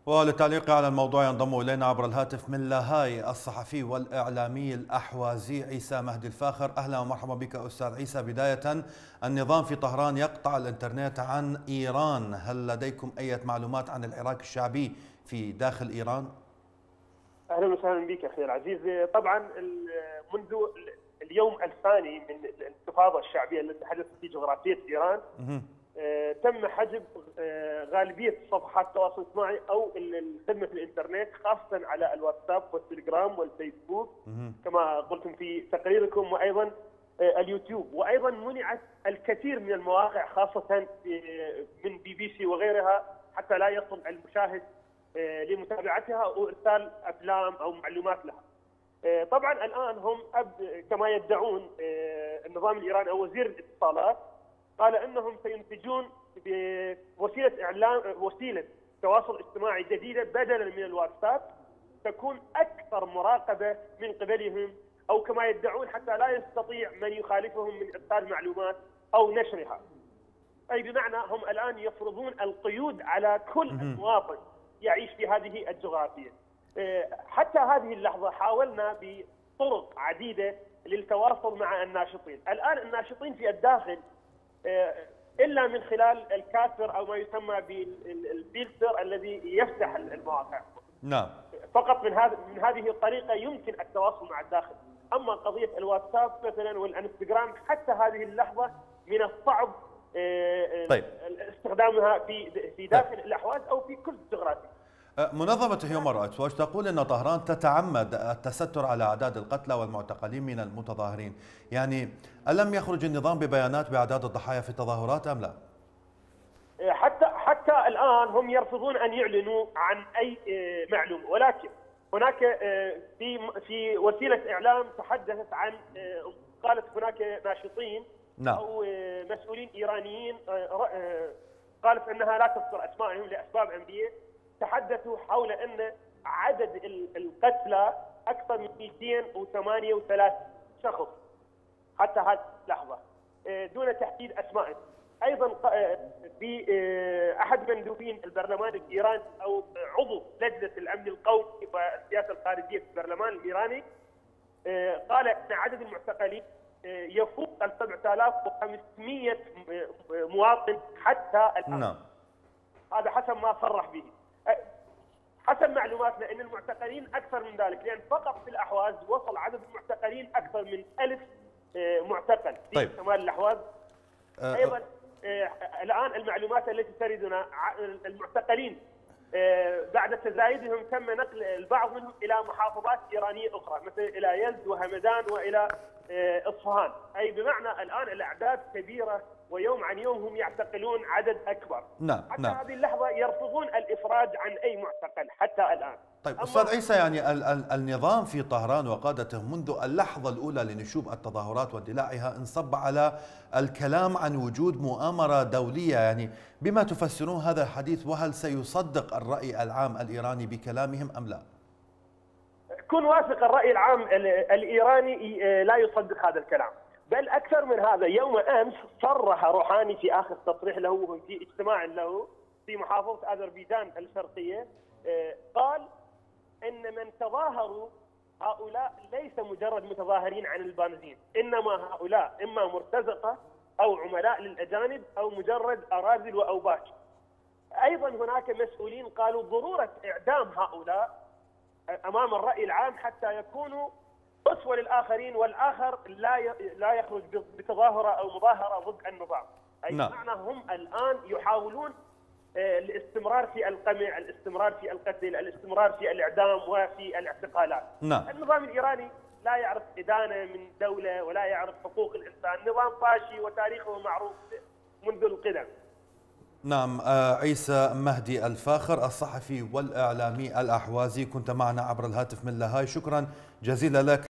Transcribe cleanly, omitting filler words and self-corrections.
وللتعليق على الموضوع ينضم إلينا عبر الهاتف من لاهاي الصحفي والإعلامي الأحوازي عيسى مهدي الفاخر. أهلا ومرحبا بك أستاذ عيسى. بداية، النظام في طهران يقطع الإنترنت عن إيران، هل لديكم أي معلومات عن الحراك الشعبي في داخل إيران؟ اهلا وسهلا بك اخي العزيز. طبعا منذ اليوم الثاني من الانتفاضه الشعبيه التي حدثت في جغرافيه ايران تم حجب غالبيه صفحات التواصل الاجتماعي او خدمه الانترنت، خاصه على الواتساب والتليجرام والفيسبوك كما قلتم في تقريركم، وايضا اليوتيوب، وايضا منعت الكثير من المواقع خاصه من BBC وغيرها حتى لا يصل المشاهد لمتابعتها او ارسال افلام او معلومات لها. طبعا الان هم كما يدعون النظام الايراني او وزير الاتصالات قال انهم سينتجون وسيله تواصل اجتماعي جديده بدلا من الواتساب، تكون اكثر مراقبه من قبلهم، او كما يدعون حتى لا يستطيع من يخالفهم من ارسال معلومات او نشرها. اي بمعنى هم الان يفرضون القيود على كل مواطن يعيش في هذه الجغرافية. حتى هذه اللحظة حاولنا بطرق عديدة للتواصل مع الناشطين. الآن الناشطين في الداخل إلا من خلال الكاسر أو ما يسمى بالفلتر الذي يفتح المواقع. نعم. فقط من هذه الطريقة يمكن التواصل مع الداخل. أما قضية الواتساب مثلا والانستغرام حتى هذه اللحظة من الصعب طيب. استخدامها في داخل الأحواز أو في كل جغرافيا. منظمة هيومن رايتس ووتش تقول أن طهران تتعمد التستر على أعداد القتلى والمعتقلين من المتظاهرين، يعني ألم يخرج النظام ببيانات بأعداد الضحايا في التظاهرات أم لا؟ حتى الآن هم يرفضون أن يعلنوا عن أي معلومة، ولكن هناك في وسيلة إعلام تحدثت عن، قالت هناك ناشطين نعم. أو مسؤولين إيرانيين قالت أنها لا تذكر أسمائهم لأسباب أمنية، تحدثوا حول أن عدد القتلى أكثر من 238 شخص حتى هذه اللحظة دون تحديد أسمائهم. أيضا في أحد مندوبين البرلمان الإيراني أو عضو لجنة الأمن القومي والسياسة الخارجية في البرلمان الإيراني قال أن عدد المعتقلين يفوق 7500 مواطن حتى الآن. نعم. هذا حسب ما صرح به. حسب معلوماتنا ان المعتقلين اكثر من ذلك، لان فقط في الاحواز وصل عدد المعتقلين اكثر من 1000 معتقل في طيب. شمال الاحواز. ايضا الان المعلومات التي تردنا المعتقلين بعد تزايدهم تم نقل البعض منهم الى محافظات ايرانيه اخرى مثل الى يزد وهمدان والى اصفهان، اي بمعنى الان الاعداد كبيره ويوم عن يوم هم يعتقلون عدد اكبر. نعم. حتى نعم. هذه اللحظه يرفضون الافراج عن اي معتقل حتى الان. طيب أستاذ عيسى، يعني النظام في طهران وقادته منذ اللحظة الأولى لنشوب التظاهرات واندلاعها انصب على الكلام عن وجود مؤامرة دولية، يعني بما تفسرون هذا الحديث، وهل سيصدق الرأي العام الإيراني بكلامهم أم لا؟ كن واثق، الرأي العام الإيراني لا يصدق هذا الكلام، بل أكثر من هذا. يوم أمس صرح روحاني في آخر تصريح له في اجتماع له في محافظة أذربيجان الشرقية، قال إن من تظاهروا هؤلاء ليس مجرد متظاهرين عن البنزين، إنما هؤلاء إما مرتزقة أو عملاء للأجانب أو مجرد أراذل وأوباش. أيضا هناك مسؤولين قالوا ضرورة إعدام هؤلاء أمام الرأي العام حتى يكونوا أسوة للآخرين، والآخر لا يخرج بتظاهرة أو مظاهرة ضد النظام. أي معنى هم الآن يحاولون الاستمرار في القمع، الاستمرار في القتل، الاستمرار في الإعدام وفي الاعتقالات. نعم. النظام الإيراني لا يعرف إدانة من دولة ولا يعرف حقوق الإنسان، نظام فاشي وتاريخه معروف منذ القدم. نعم. عيسى مهدي الفاخر الصحفي والإعلامي الأحوازي، كنت معنا عبر الهاتف من لاهاي، شكرا جزيلا لك.